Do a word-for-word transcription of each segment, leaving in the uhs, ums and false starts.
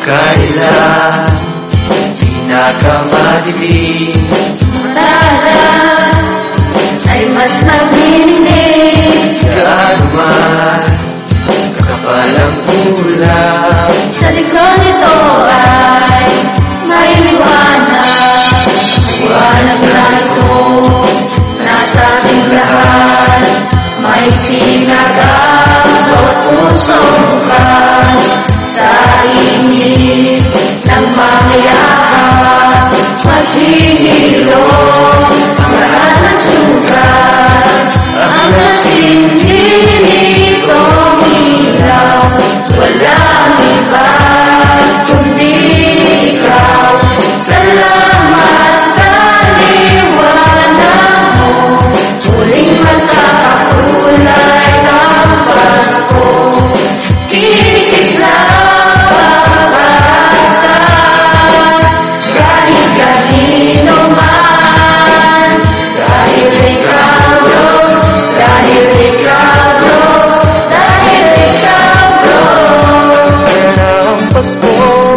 kailan pinakamadilim Tala ay mas nagninig, gaano man kakapal ang ulam. sa likod nito ay may liwanag. Liwanag na ito nasa ating lahat, may sinagang bawat pusong bukas. Sa init ng mamayakap, maghihilom ang lahat ng sugat. Ang nasindi nitong ilaw, walang iba kundi ikaw. Salamat sa liwanag mo, muling magkakakulay ang Pasko. Titis na pag-asa, kahit kanino man, dahil ikaw, Lord, dahil ikaw, Lord, dahil ikaw, Lord. Kaya na ang Pasko,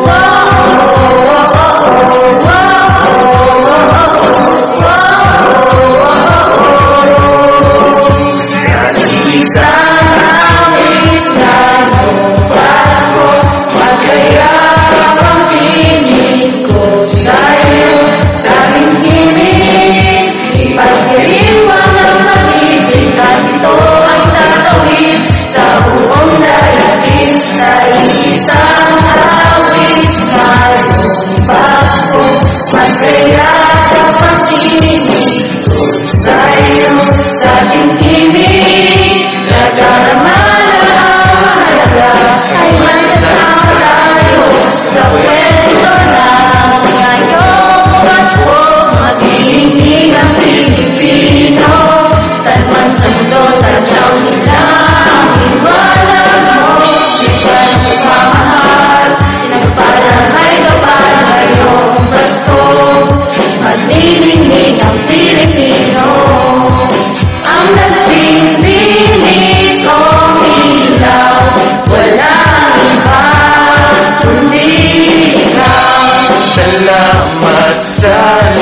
salamat sa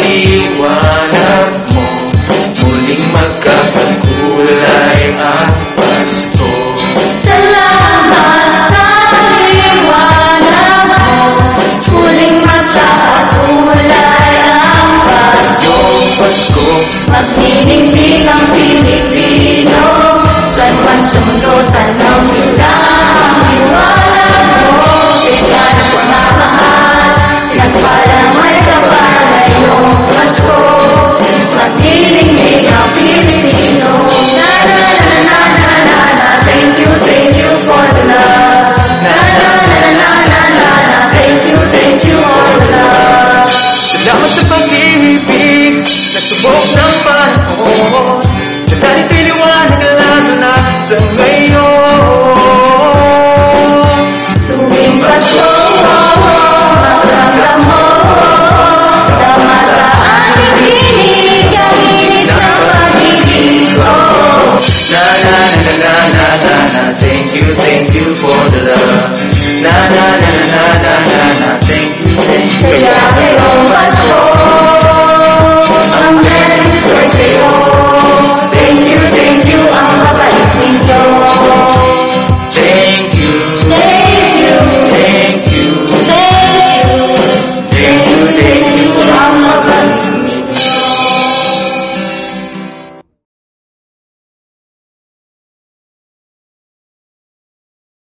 liwanag mo, muling magkakakulay ang Pasko. Salamat sa liwanag mo, muling magkakakulay ang Pasko. Ngayong Pasko, Magniningning ang Pilipino, saan man sa mundo tanaw nila ang liwanag mo. Bigla na pagmamahal, pinagpalang may kapal ngayong Pasko. Magniningning ang Pilipino, na na na na na na na, thank you, thank you for the love. Na na na na na na na na, thank you, thank you for the love. salamat sa pag-ibig, nagsubok ng panahon, sa daling piliwanag lalo na sa ngayon. Tuwing Pasko, magramdam mo, damataan ikinig ang init ng pag-ibig ko. Na na na na na na na na, thank you, thank you for the love.